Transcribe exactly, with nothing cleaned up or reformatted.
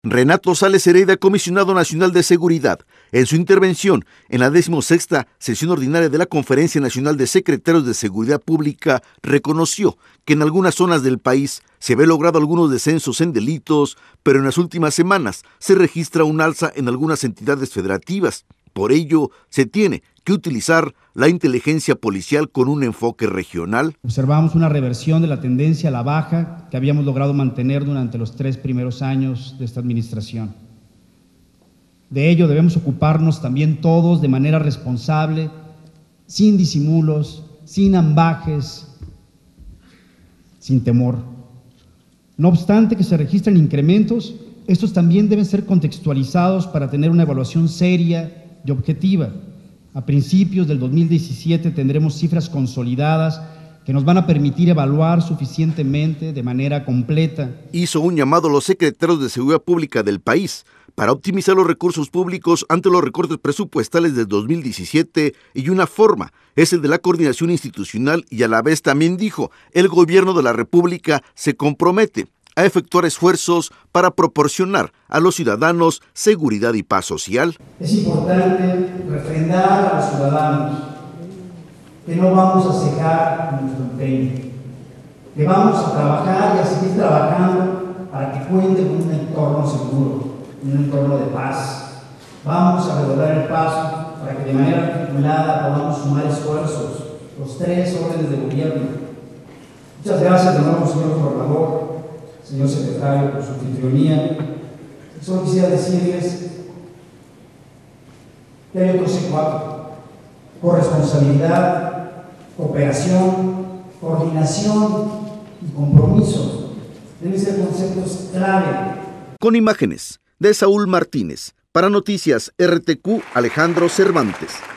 Renato Sales Heredia, comisionado nacional de seguridad, en su intervención en la decimosexta sesión ordinaria de la Conferencia Nacional de Secretarios de Seguridad Pública, reconoció que en algunas zonas del país se ve logrado algunos descensos en delitos, pero en las últimas semanas se registra un alza en algunas entidades federativas. Por ello, se tiene que utilizar la inteligencia policial con un enfoque regional. Observamos una reversión de la tendencia a la baja que habíamos logrado mantener durante los tres primeros años de esta administración. De ello debemos ocuparnos también todos de manera responsable, sin disimulos, sin ambajes, sin temor. No obstante que se registren incrementos, estos también deben ser contextualizados para tener una evaluación seria y objetiva. A principios del dos mil diecisiete tendremos cifras consolidadas que nos van a permitir evaluar suficientemente de manera completa. Hizo un llamado a los secretarios de Seguridad Pública del país para optimizar los recursos públicos ante los recortes presupuestales del dos mil diecisiete, y una forma es el de la coordinación institucional, y a la vez también dijo, el gobierno de la República se compromete a efectuar esfuerzos para proporcionar a los ciudadanos seguridad y paz social. Es importante refrendar a los ciudadanos que no vamos a cejar nuestro empeño, que vamos a trabajar y a seguir trabajando para que cuenten con un entorno seguro, un entorno de paz. Vamos a redoblar el paso para que de manera articulada podamos sumar esfuerzos, los tres órdenes de gobierno. Muchas gracias de nuevo, señor gobernador, señor secretario, por su anfitrionía. Solo quisiera decirles que hay otro C cuatro, corresponsabilidad, cooperación, coordinación y compromiso. Deben ser conceptos clave. Con imágenes de Saúl Martínez, para Noticias R T Q, Alejandro Cervantes.